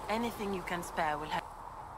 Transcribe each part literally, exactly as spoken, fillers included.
Anything you can spare will help.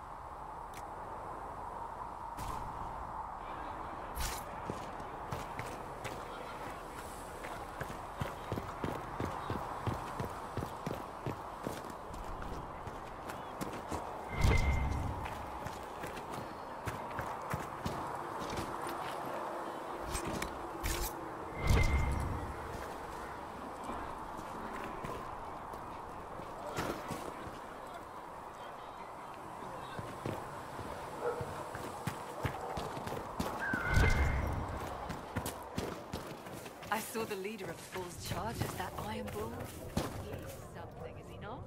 I saw the leader of Bull's charges, that Iron Bull. He's something, is he not?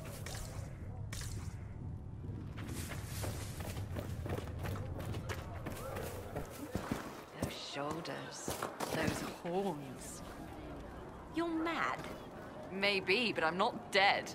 Those shoulders, those horns. You're mad. Maybe, but I'm not dead.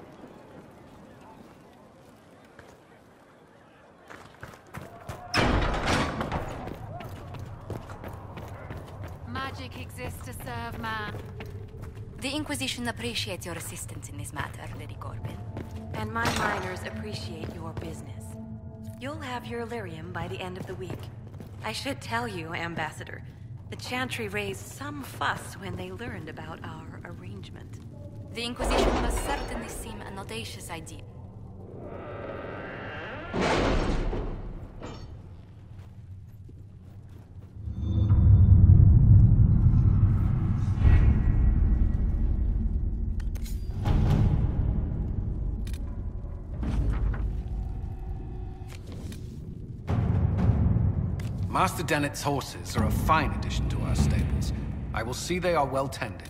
Magic exists to serve man. The Inquisition appreciates your assistance in this matter, Lady Corbin. And my miners appreciate your business. You'll have your Illyrium by the end of the week. I should tell you, Ambassador, the Chantry raised some fuss when they learned about our arrangement. The Inquisition must certainly seem an audacious idea. Master Dennett's horses are a fine addition to our stables. I will see they are well tended.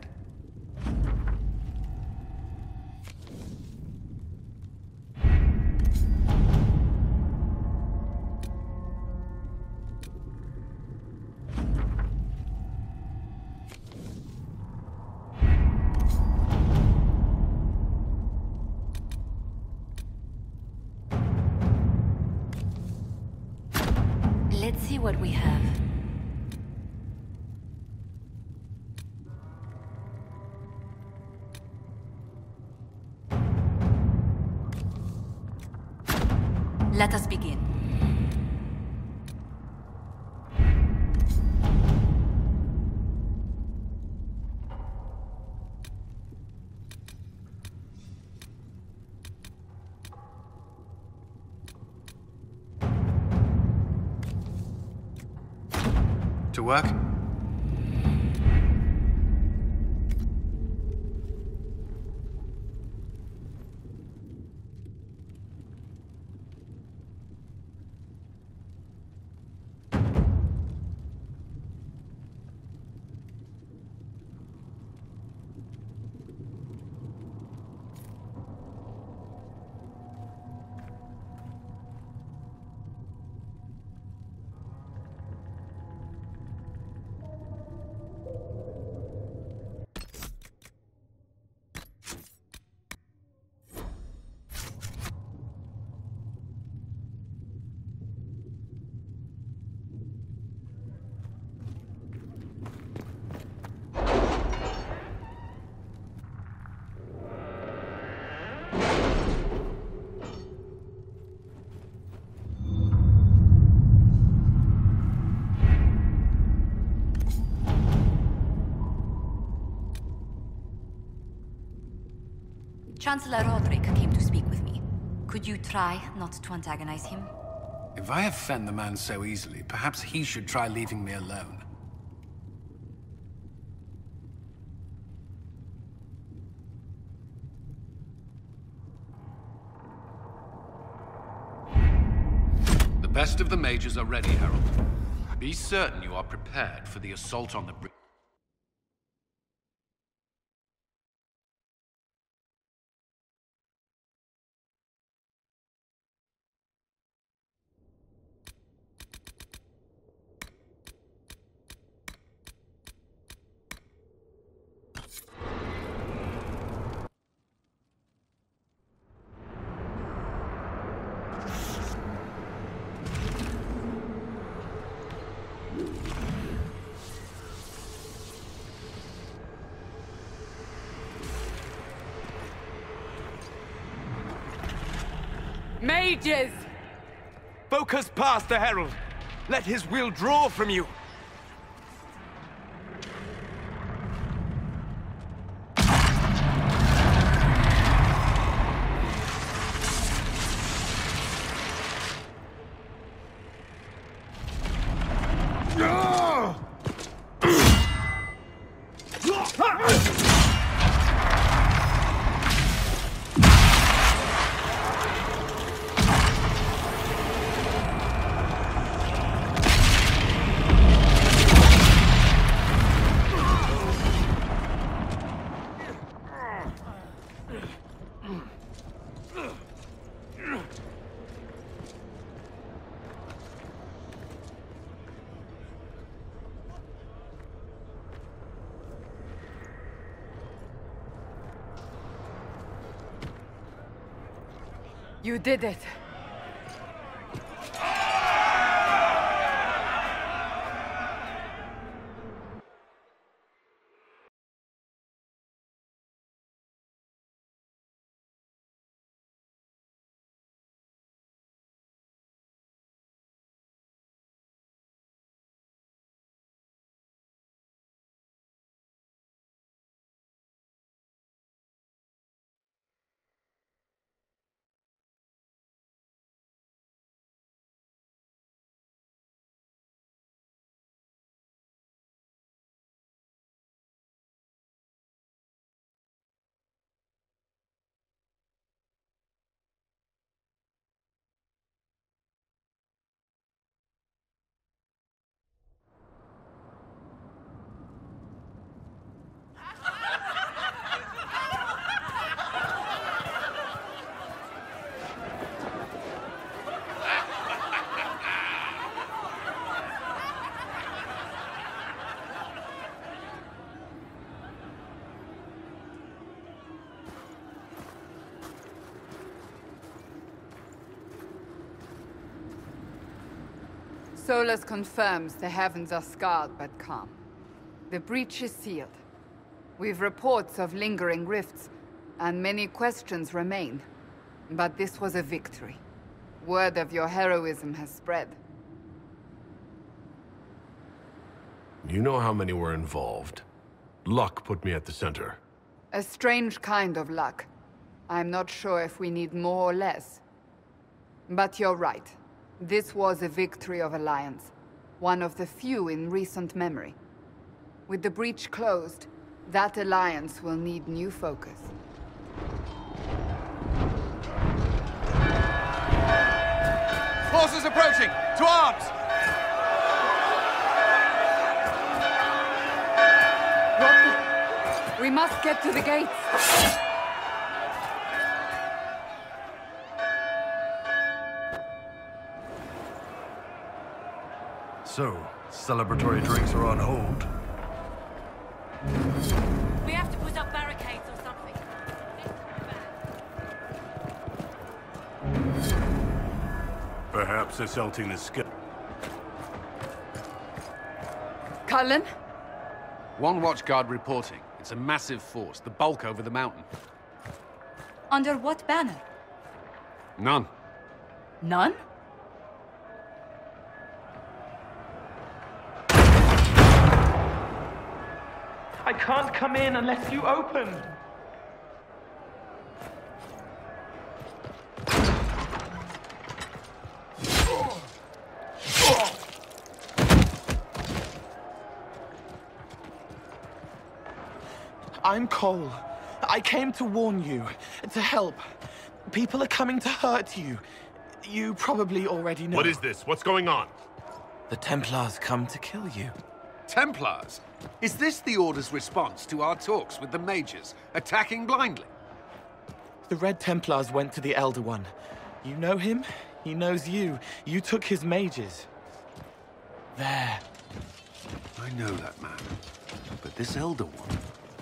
Let's see what we have. Let us begin. To work? Chancellor Roderick came to speak with me. Could you try not to antagonize him? If I offend the man so easily, perhaps he should try leaving me alone. The best of the mages are ready, Herald. Be certain you are prepared for the assault on the bridge. Mages! Focus past the Herald. Let his will draw from you. You did it. Solas confirms the heavens are scarred but calm. The breach is sealed. We've reports of lingering rifts, and many questions remain. But this was a victory. Word of your heroism has spread. You know how many were involved. Luck put me at the center. A strange kind of luck. I'm not sure if we need more or less. But you're right. This was a victory of Alliance. One of the few in recent memory. With the breach closed, that alliance will need new focus. Forces approaching! To arms! We must get to the gates! So, celebratory drinks are on hold. We have to put up barricades or something. Perhaps assaulting the skill. Cullen? One watchguard reporting. It's a massive force, the bulk over the mountain. Under what banner? None. None? I can't come in unless you open. I'm Cole. I came to warn you, to help. People are coming to hurt you. You probably already know. What is this? What's going on? The Templars come to kill you. Templars? Is this the Order's response to our talks with the mages, attacking blindly? The Red Templars went to the Elder One. You know him? He knows you. You took his mages. There. I know that man. But this Elder One...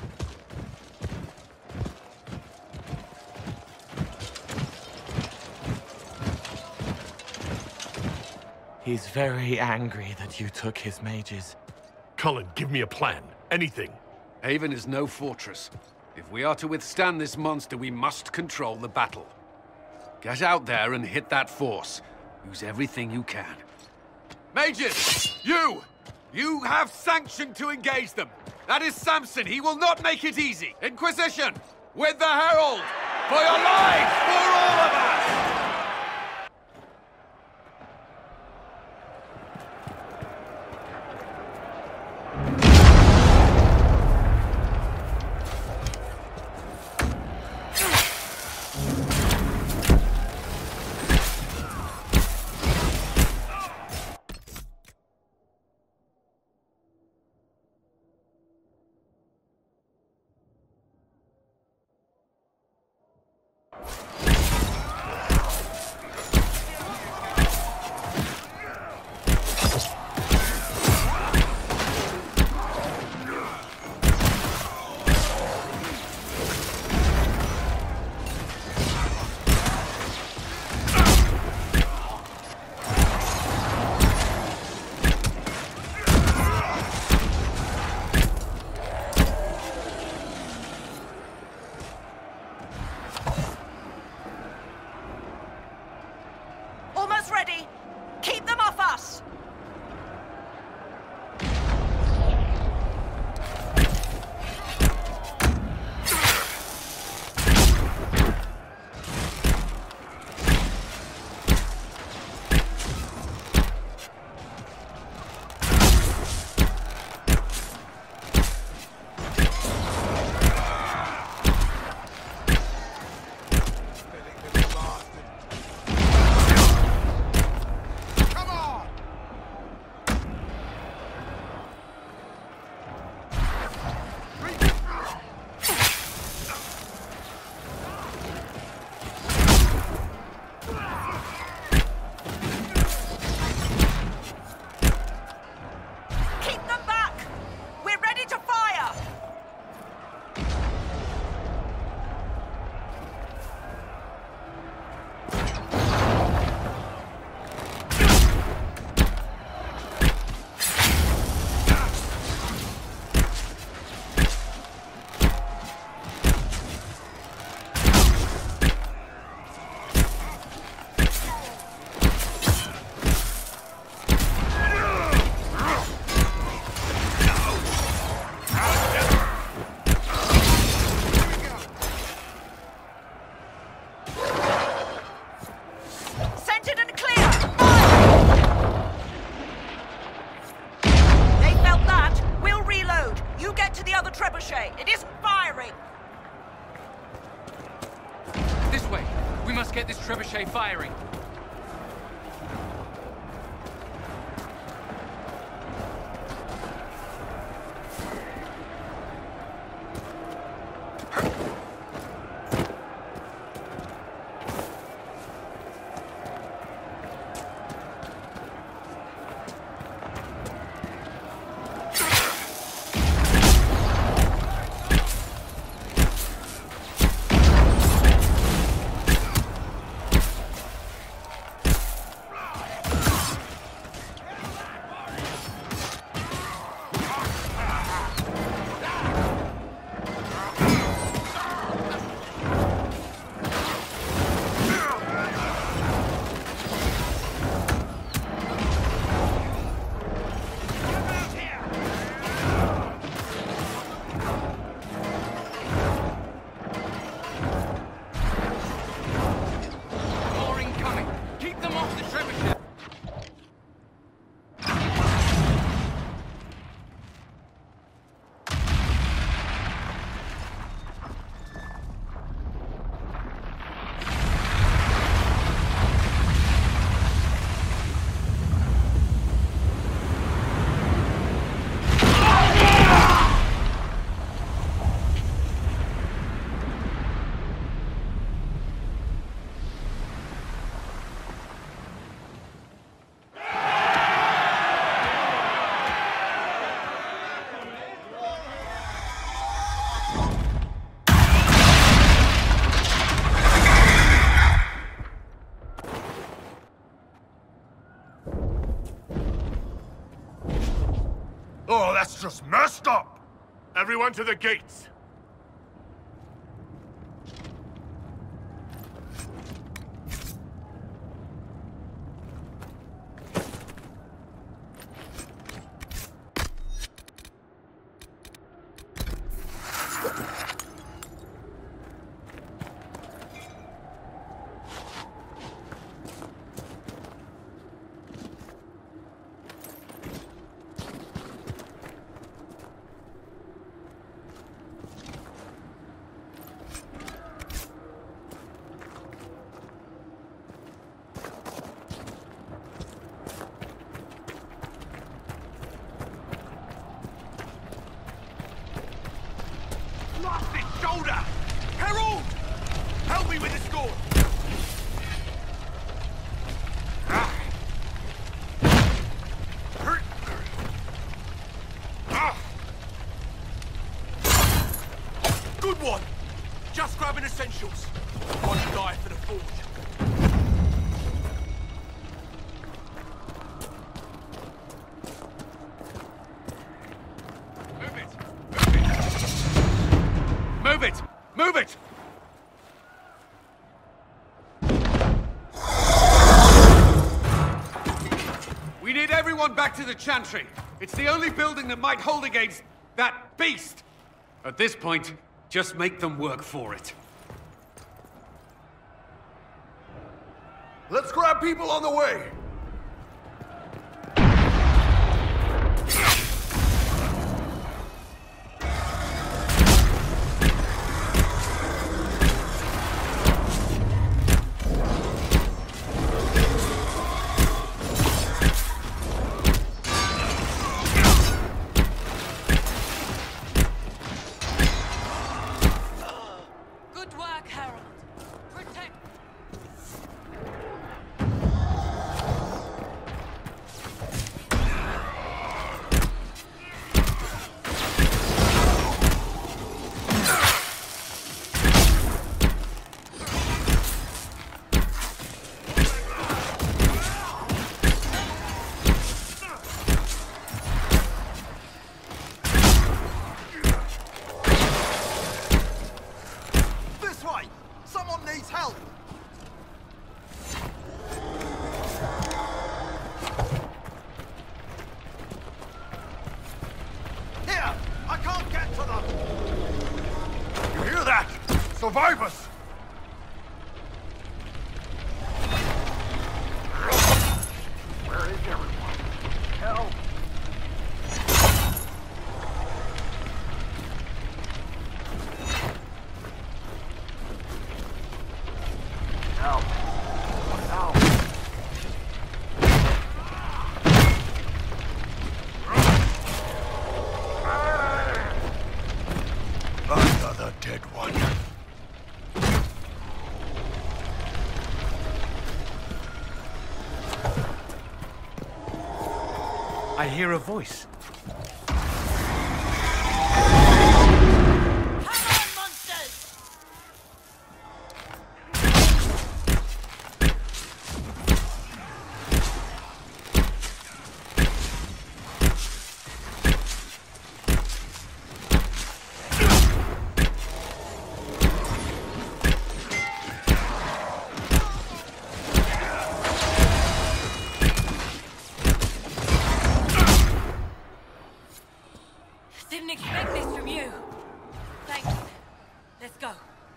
He's very angry that you took his mages. Cullen, give me a plan. Anything. Haven is no fortress. If we are to withstand this monster, we must control the battle. Get out there and hit that force. Use everything you can. Mages! You! You have sanction to engage them. That is Samson. He will not make it easy. Inquisition! With the Herald! For your lives! For all of us! Trebuchet firing. Oh, that's just messed up! Everyone to the gates! Help me with the score! Ah. Hurt. Ah. Good one! Just grabbing essentials. One die for the forge. Move it! Move it! Move it! We need everyone back to the Chantry. It's the only building that might hold against that beast. At this point, just make them work for it. Let's grab people on the way! Good work, Harold. Protect. This way! Someone needs help! Here! I can't get to them! You hear that? Survivors! Where is everyone? Help! Help! Help! Another dead one. I hear a voice. Didn't expect this from you. Thank you. Let's go.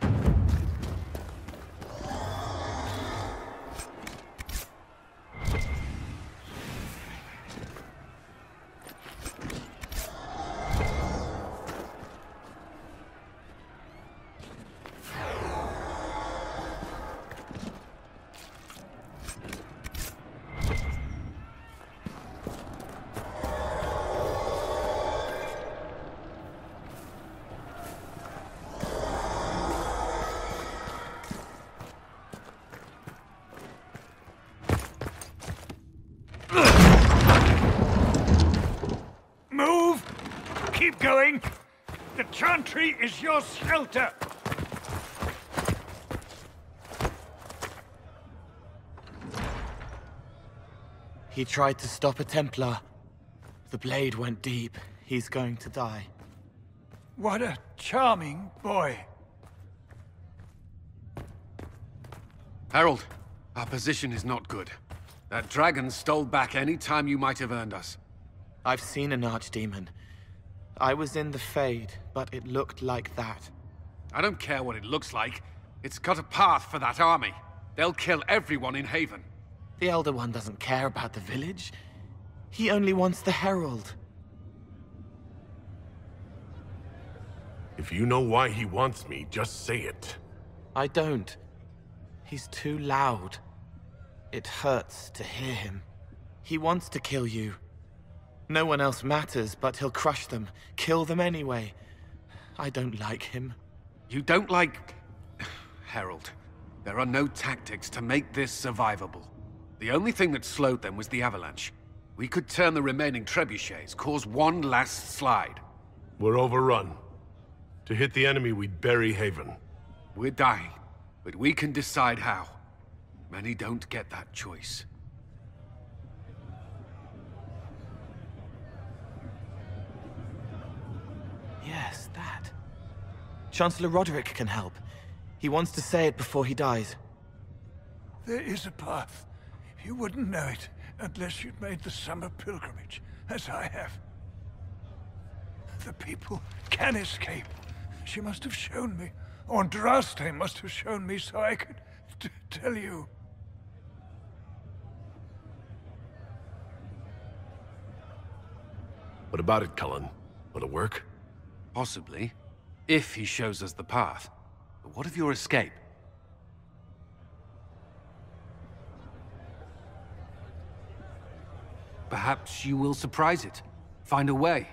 Move! Keep going! The Chantry is your shelter! He tried to stop a Templar. The blade went deep. He's going to die. What a charming boy. Harold, our position is not good. That dragon stole back any time you might have earned us. I've seen an archdemon. I was in the Fade, but it looked like that. I don't care what it looks like. It's got a path for that army. They'll kill everyone in Haven. The Elder One doesn't care about the village. He only wants the Herald. If you know why he wants me, just say it. I don't. He's too loud. It hurts to hear him. He wants to kill you. No one else matters, but he'll crush them, kill them anyway. I don't like him. You don't like... Herald. There are no tactics to make this survivable. The only thing that slowed them was the avalanche. We could turn the remaining trebuchets, cause one last slide. We're overrun. To hit the enemy, we'd bury Haven. We're dying, but we can decide how. Many don't get that choice. Yes, that. Chancellor Roderick can help. He wants to say it before he dies. There is a path. You wouldn't know it unless you'd made the summer pilgrimage, as I have. The people can escape. She must have shown me. Or Andraste must have shown me so I could t tell you. What about it, Cullen? Will it work? Possibly. If he shows us the path. But what of your escape? Perhaps you will surprise it. Find a way.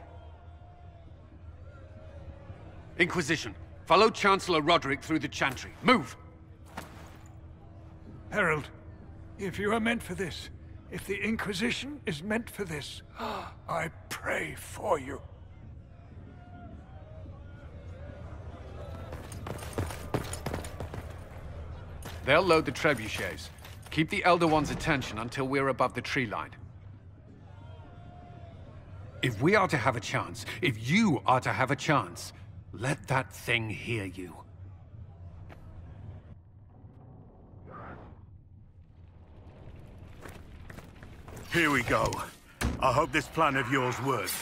Inquisition, follow Chancellor Roderick through the Chantry. Move! Herald, if you are meant for this, if the Inquisition is meant for this, I pray for you. They'll load the trebuchets. Keep the Elder One's attention until we're above the tree line. If we are to have a chance, if you are to have a chance, let that thing hear you. Here we go. I hope this plan of yours works.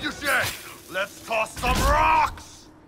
you say? Let's toss some rocks!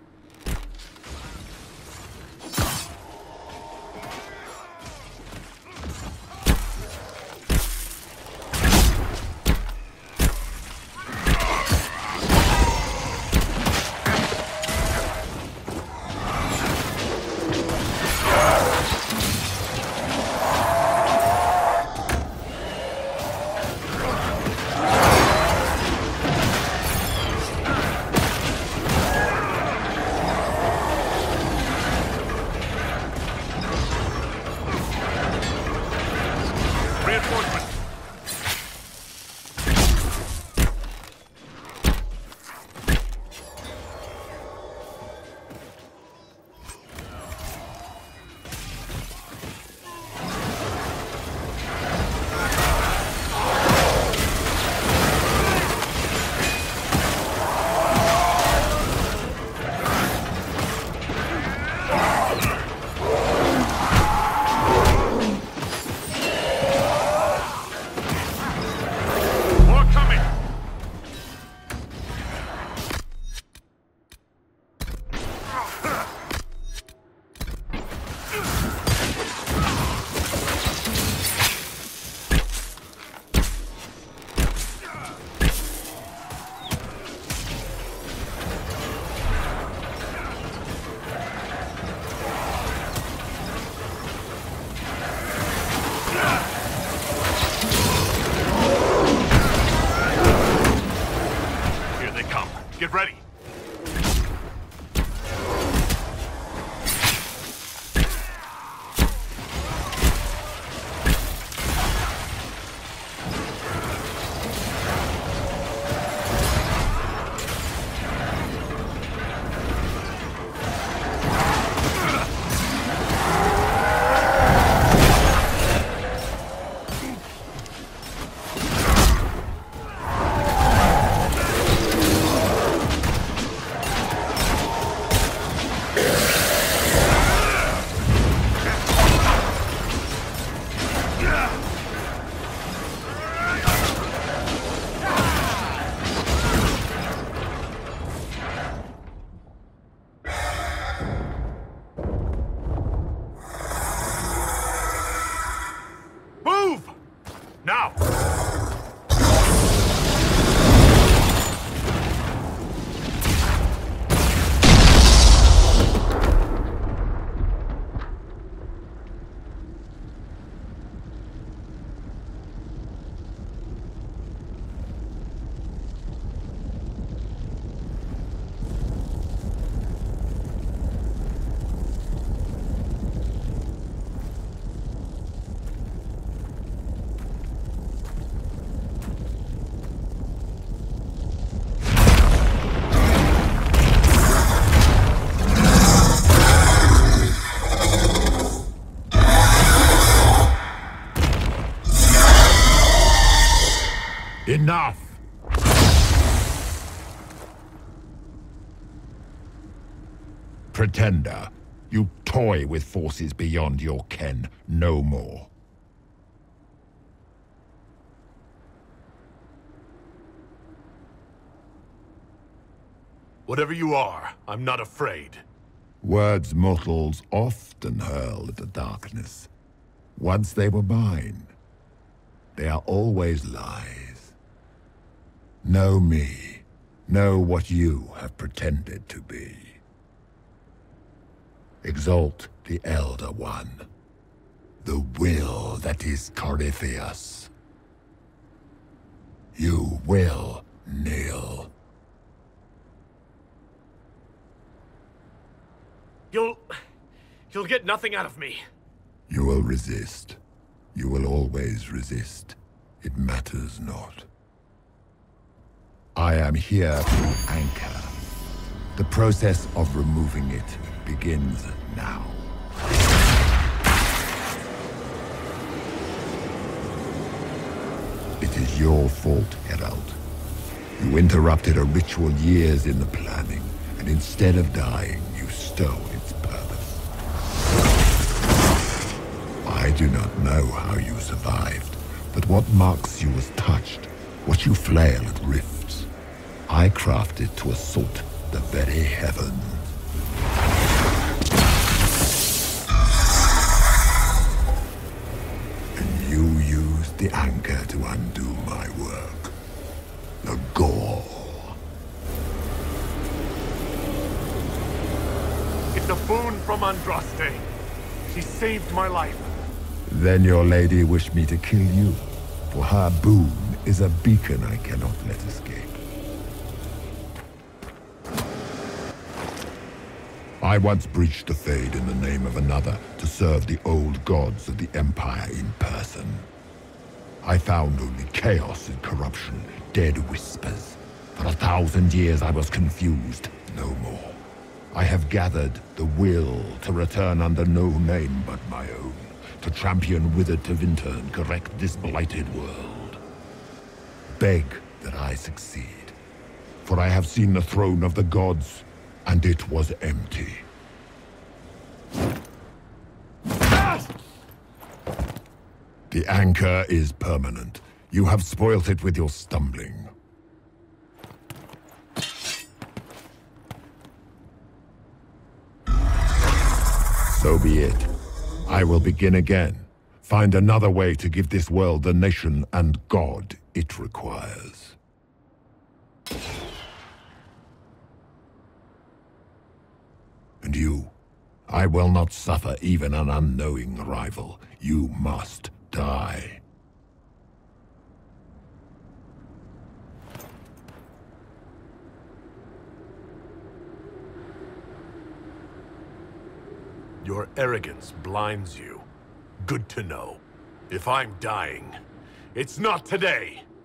Get ready. Now! Enough! Pretender, you toy with forces beyond your ken, no more. Whatever you are, I'm not afraid. Words mortals often hurl at the darkness. Once they were mine, they are always lies. Know me. Know what you have pretended to be. Exalt the Elder One. The will that is Corypheus. You will kneel. You'll... you'll get nothing out of me. You will resist. You will always resist. It matters not. I am here to anchor. The process of removing it begins now. It is your fault, Herald. You interrupted a ritual years in the planning, and instead of dying, you stole its purpose. I do not know how you survived, but what marks you as touched, what you flail at rifts. I crafted to assault the very heavens. And you used the anchor to undo my work. The gore. It's a boon from Andraste. She saved my life. Then your lady wished me to kill you, for her boon is a beacon I cannot let escape. I once breached the Fade in the name of another to serve the old gods of the Empire in person. I found only chaos and corruption, dead whispers. For a thousand years I was confused, no more. I have gathered the will to return under no name but my own, to champion Withered Tevinter and correct this blighted world. Beg that I succeed, for I have seen the throne of the gods, and it was empty. The anchor is permanent. You have spoilt it with your stumbling. So be it. I will begin again. Find another way to give this world the nation and God it requires. And you, I will not suffer even an unknowing rival. You must die. Your arrogance blinds you. Good to know. If I'm dying, it's not today.